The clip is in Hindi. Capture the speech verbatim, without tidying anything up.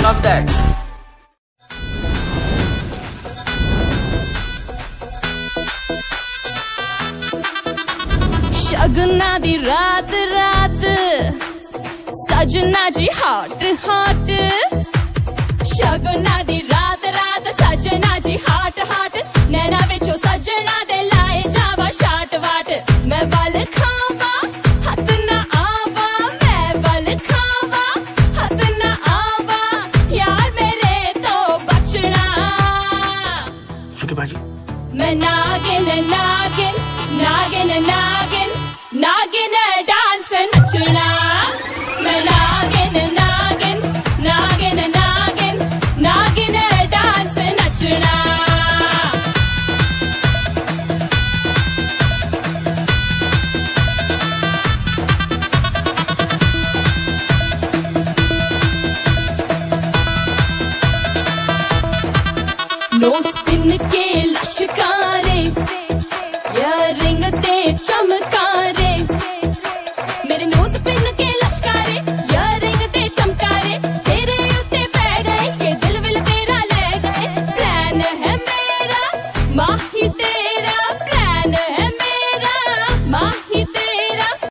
of that. शगुना दी रात रात सजना जी हॉट हॉट शगुना दी रात रात सजना जी हॉट हॉट नैना विचों सजना दे लाए जावा शाट वाट मैं वल खावा हथ ना आवा मैं वल खावा हथ ना आवा यार मेरे तो बचना सुखी बाजी मैं नागिन नागिन नागिन नागिन नागिन डांस नचना मैं नागिन नागिन नागिन नागिन नागिन डांस नचना नो स्पिन के लश्कारे या रिंग ते चमकारे